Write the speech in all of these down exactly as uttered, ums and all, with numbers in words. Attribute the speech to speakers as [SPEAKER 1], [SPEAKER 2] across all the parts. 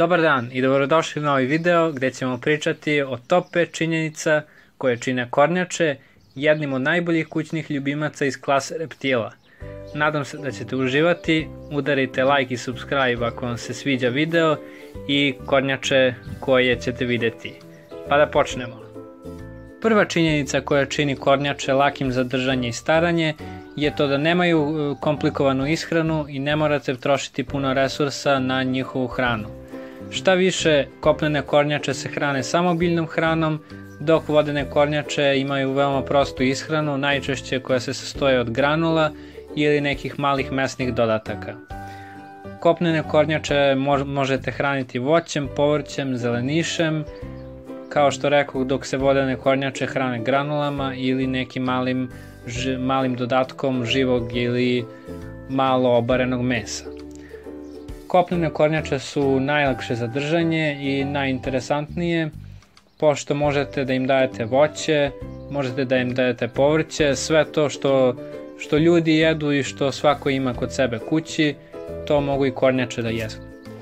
[SPEAKER 1] Dobar dan i dobrodošli u novi video gdje ćemo pričati o top pet činjenica koje čine kornjače jednim od najboljih kućnih ljubimaca iz klase reptila. Nadam se da ćete uživati, udarite like i subscribe ako vam se sviđa video i kornjače koje ćete vidjeti. Pa da počnemo. Prva činjenica koja čini kornjače lakim za držanje i staranje je to da nemaju komplikovanu ishranu i ne morate trošiti puno resursa na njihovu hranu. Šta više, kopnene kornjače se hrane samo biljnom hranom, dok vodene kornjače imaju veoma prostu ishranu, najčešće koja se sastoji od granula ili nekih malih mesnih dodataka. Kopnene kornjače možete hraniti voćem, povrćem, zelenišem, kao što rekao, dok se vodene kornjače hrane granulama ili nekim malim, malim dodatkom živog ili malo obarenog mesa. Kopnene kornjače su najlakše za držanje i najinteresantnije, pošto možete da im dajete voće, možete da im dajete povrće, sve to što, što ljudi jedu i što svako ima kod sebe kući, to mogu i kornjače da jedu.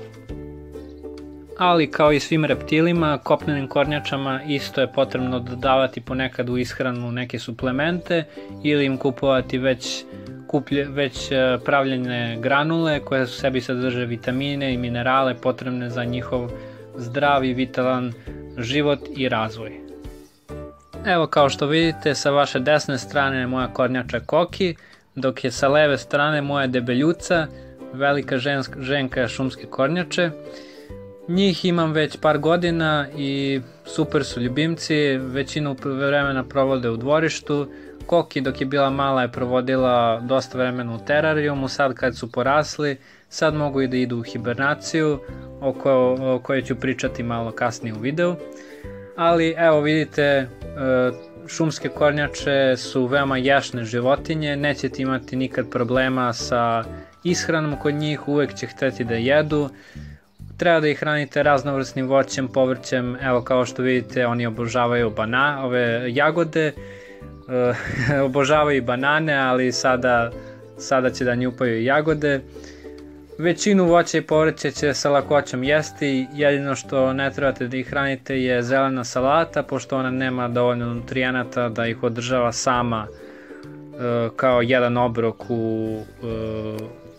[SPEAKER 1] Ali kao i svim reptilima, kopnenim kornjačama isto je potrebno dodavati ponekad u ishranu neke suplemente ili im kupovati već, kuplje, već pravljene granule koje u sebi sadrže vitamine i minerale potrebne za njihov zdrav i vitalan život i razvoj. Evo, kao što vidite, sa vaše desne strane je moja kornjača Koki, dok je sa leve strane moja debeljuca, velika ženska, ženka šumske kornjače. Njih imam već par godina i super su ljubimci, većinu vremena provode u dvorištu. Koki dok je bila mala je provodila dosta vremena u terarijumu, sad kad su porasli, sad mogu i da idu u hibernaciju, o, ko, o kojoj ću pričati malo kasnije u videu. Ali evo vidite, šumske kornjače su veoma ješne životinje, nećete imati nikad problema sa ishranom kod njih, uvek će hteti da jedu. Treba da ih hranite raznovrsnim voćem, povrćem, evo kao što vidite oni obožavaju bana, ove jagode, e, obožavaju banane, ali sada, sada će da njupaju i jagode. Većinu voća i povrća će sa lakoćom jesti, jedino što ne trebate da ih hranite je zelena salata, pošto ona nema dovoljno nutrijenata da ih održava sama e, kao jedan obrok u e,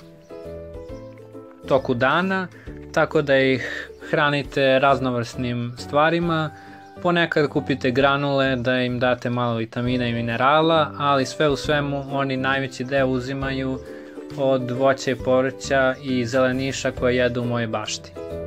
[SPEAKER 1] toku dana. Tako da ih hranite raznovrsnim stvarima, ponekad kupite granule da im date malo vitamina i minerala, ali sve u svemu oni najveći deo uzimaju od voća i povrća i zeleniša koje jedu u mojoj bašti.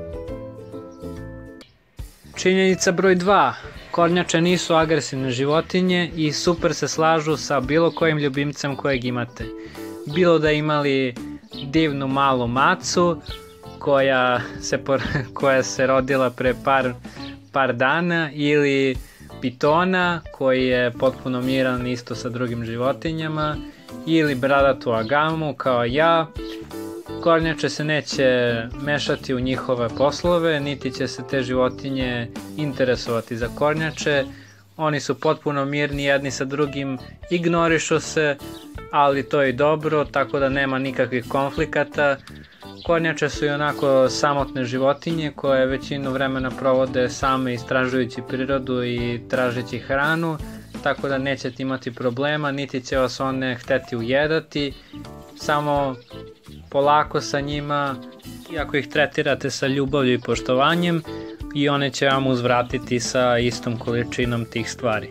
[SPEAKER 1] Činjenica broj dva. Kornjače nisu agresivne životinje i super se slažu sa bilo kojim ljubimcem kojeg imate. Bilo da imali divnu malu macu, koja se, koja se rodila pre par, par dana, ili pitona koji je potpuno miran isto sa drugim životinjama, ili bradatu agamu kao ja. Kornjače se neće mešati u njihove poslove, niti će se te životinje interesovati za kornjače. Oni su potpuno mirni jedni sa drugim, ignorišu se, ali to je dobro, tako da nema nikakvih konflikata. Kornjače su i onako samotne životinje koje većinu vremena provode same istražujući prirodu i tražeći hranu, tako da nećete imati problema, niti će vas one hteti ujedati, samo polako sa njima, iako ih tretirate sa ljubavlju i poštovanjem, i one će vam uzvratiti sa istom količinom tih stvari.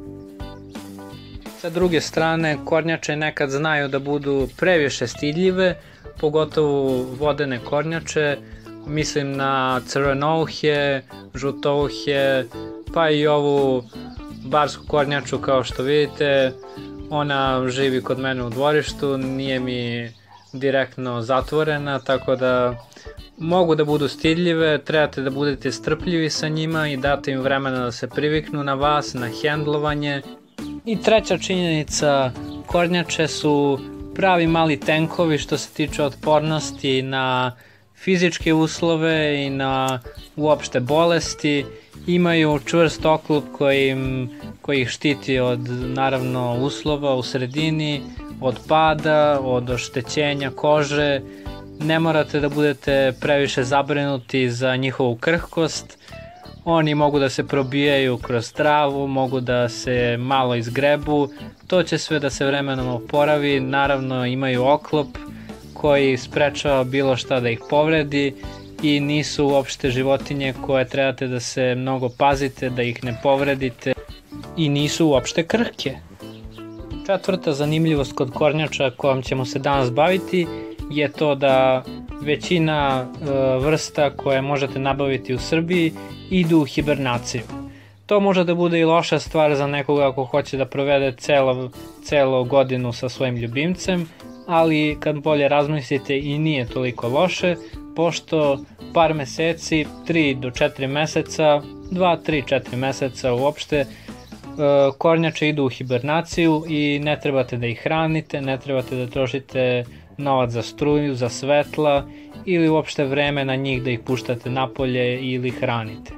[SPEAKER 1] Sa druge strane, kornjače nekad znaju da budu previše stidljive, pogotovo vodene kornjače, mislim na crvenouhje, žutouhje, pa i ovu barsku kornjaču kao što vidite. Ona živi kod mene u dvorištu, nije mi direktno zatvorena, tako da mogu da budu stidljive, trebate da budete strpljivi sa njima i date im vremena da se priviknu na vas, na hendlovanje. I treća činjenica, kornjače su pravi mali tenkovi što se tiče otpornosti na fizičke uslove i na uopšte bolesti. Imaju čvrst oklop koji, im, koji ih štiti od naravno uslova u sredini, od pada, od oštećenja kože Ne morate da budete previše zabrinuti za njihovu krhkost. Oni mogu da se probijaju kroz travu, mogu da se malo izgrebu. To će sve da se vremenom oporavi. Naravno imaju oklop koji sprečava bilo šta da ih povredi i nisu uopšte životinje koje trebate da se mnogo pazite, da ih ne povredite i nisu uopšte krhke. Četvrta zanimljivost kod kornjača kojom ćemo se danas baviti je to da većina e, vrsta koje možete nabaviti u Srbiji idu u hibernaciju. To može da bude i loša stvar za nekoga ako hoće da provede celo, celo godinu sa svojim ljubimcem, ali kad bolje razmislite i nije toliko loše, pošto par meseci, tri do četiri meseca, dva, tri, četiri meseca uopšte, kornjače idu u hibernaciju i ne trebate da ih hranite, ne trebate da trošite novac za struju, za svetla ili uopšte vreme na njih da ih puštate napolje ili hranite.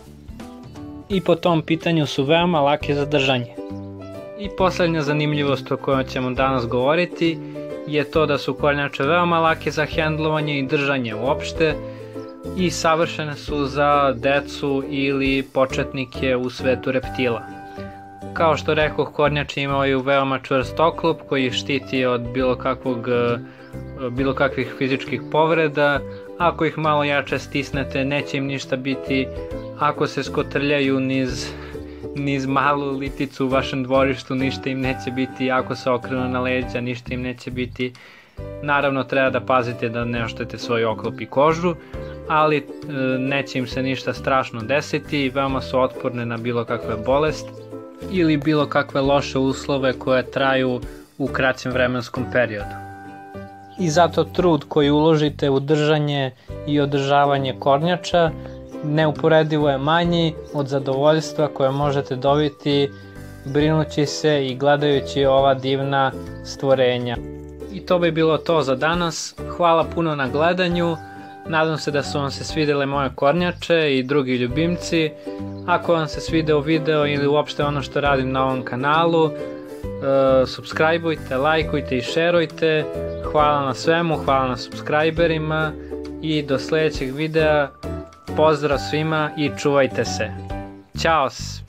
[SPEAKER 1] I po tom pitanju su veoma lake za držanje. I poslednja zanimljivost o kojoj ćemo danas govoriti je to da su kornjače veoma lake za hendlovanje i držanje uopšte i savršene su za decu ili početnike u svetu reptila. Kao što rekoh, kornjače imaju veoma čvrst oklop koji ih štiti od bilo, kakvog, bilo kakvih fizičkih povreda. Ako ih malo jače stisnete, neće im ništa biti. Ako se skotrljaju niz, niz malu liticu u vašem dvorištu, ništa im neće biti. Ako se okrenu na leđa, ništa im neće biti. Naravno, treba da pazite da ne oštete svoj oklop i kožu, ali neće im se ništa strašno desiti. Veoma su otporne na bilo kakve bolesti ili bilo kakve loše uslove koje traju u kraćem vremenskom periodu. I zato trud koji uložite u držanje i održavanje kornjača neuporedivo je manji od zadovoljstva koje možete dobiti brinući se i gledajući ova divna stvorenja. I to bi bilo to za danas. Hvala puno na gledanju. Nadam se da su vam se svidele moje kornjače i drugi ljubimci. Ako vam se svideo video ili uopšte ono što radim na ovom kanalu, uh, subscribeujte, lajkujte i šerujte. Hvala na svemu, hvala na subscriberima i do sledećeg videa. Pozdrav svima i čuvajte se. Ćao!